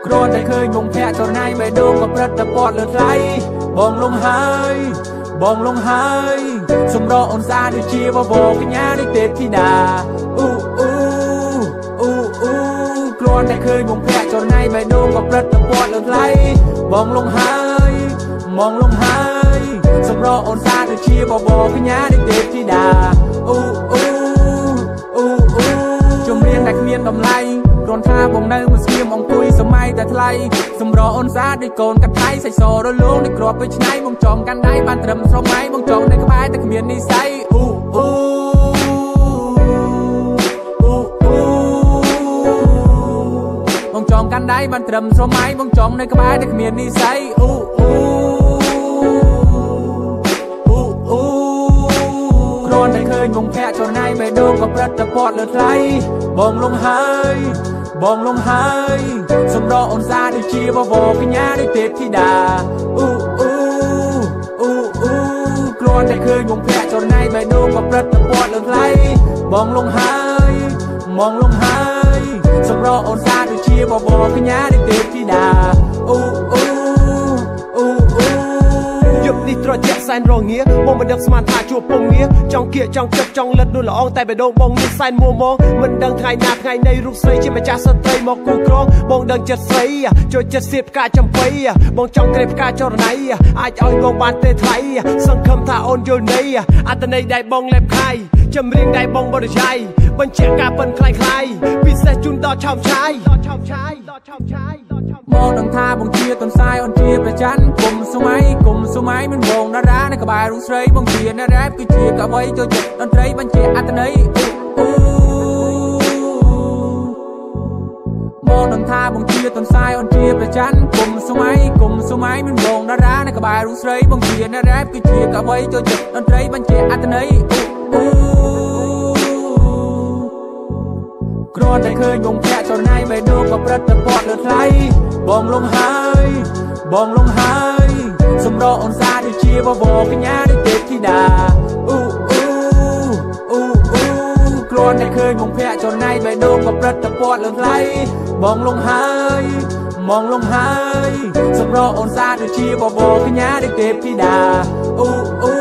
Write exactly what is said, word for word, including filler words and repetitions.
គ្រាន់តែឃើញវងភ័ក្រចរណៃបេះដូងក៏ព្រឹត្តតែពាត់លើថ្លៃបងលងហើយបងលងហើយសម្រកអូនស្អាតដូចជាបបរកញ្ញាដូចទេពធីតាអ៊ូអ៊ូអ៊ូអ៊ូគ្រាន់តែឃើញវងភ័ក្រចរណៃបេះដូងក៏ព្រឹត្តតែពាត់លើថ្លៃបងលងហើយបងលងហើយសម្រកអូនស្អាតដូចជាបបរកញ្ញាដូចទេពធីតាអ៊ូអ៊ូអ៊ូអ៊ូជំរៀនតែគ្មានតម្លៃគ្រាន់ថាបងនៅមួយស្ងៀមអង្គុយសម័យតែថ្លៃសម្រកអូនស្អាតដូចកូនកាត់ថៃសៃសរលងដូចគ្រាប់ពេជ្រឆ្នៃបងចង់កាន់ដៃបានត្រឹមស្រមៃបងចង់នៅក្បែរតែគ្មាននិស្ស័យអ៊ូអ៊ូអ៊ូអ៊ូបងចង់កាន់ដៃបានត្រឹមស្រមៃបងចង់នៅក្បែរតែគ្មាននិស្ស័យអ៊ូអ៊ូអ៊ូអ៊ូគ្រាន់តែឃើញវងភ័ក្រចរណៃបេះដូងក៏ព្រឹត្តតែពាត់លើថ្លៃបងលងហើយបងលងហើយសម្រកអូនស្អាតដូចជាបបរកញ្ញាដូចទេពធីតាអ៊ូអ៊ូអ៊ូអ៊ូគ្រាន់តែឃើញវងភ័ក្រចរណៃបេះដូងក៏ព្រឹត្តតែពាត់លើថ្លៃបងលងហើយបងលងហើយសម្រកអូនស្អាតដូចជាបបរកញ្ញាដូចទេពធីតាអ៊ូអ៊ូអ៊ូអ៊ូយប់នេះត្រជាក់សែនរងាបងមិនដឹងស្មានថាជួបពងងារចង់គៀកចង់ចិត្តចង់លិតនោះល្អតែបេះដូងបងនេះសែនមួមងមិនដឹងថ្ងៃណាថ្ងៃនៃរូបស្រីជាម្ចាស់សត្រីមកគូក្រងបងដឹងចិត្តស្រីចូលចិត្តសៀតផ្កាចំបៃបងចង់ក្រេបផ្កាចរណៃអាចឲ្យបងបានទេថ្លៃសង្ឃឹមថាអូនយល់ន័យអត្តន័យដែលបងលេបខាយចម្រៀងដែលបងបរិយាយបញ្ជាក់ការប៉ិនคล้ายคล้ายពិសេសជូនដល់ឆោមឆាយដល់ឆោមឆាយដល់ឆោមឆាយមកដឹងថាបងជាតនសាយអូនជាប្រច័នគុំសម័យគុំសម័យមិនបងតារានៅក្បែររូបស្រីបងជាអ្នករ៉េបគឺជាកវីចូលចិត្តតន្ត្រីបញ្ជាក់អត្ថន័យអ៊ូមកដឹងថាបងជាតនសាយអូនជាប្រច័នគុំសម័យគុំសម័យមិនបងតារានៅក្បែររូបស្រីបងជាអ្នករ៉េបគឺជាកវីចូលចិត្តតន្ត្រីបញ្ជាក់អត្ថន័យអ៊ូគ្រាន់តែឃើញវងភ័ក្រចរណៃបេះដូងក៏ព្រឹត្តតែពាត់លើថ្លៃបងលងហើយបងលងហើយសម្រកអូនស្អាតដូចជាបបរកញ្ញាដូចទេពធីតាអ៊ូអ៊ូអ៊ូអ៊ូគ្រាន់តែឃើញវងភ័ក្រចរណៃបេះដូងក៏ព្រឹត្តតែពាត់លើថ្លៃបងលងហើយបងលងហើយសម្រកអូនស្អាតដូចជាបបរកញ្ញាដូចទេពធីតាអ៊ូអ៊ូ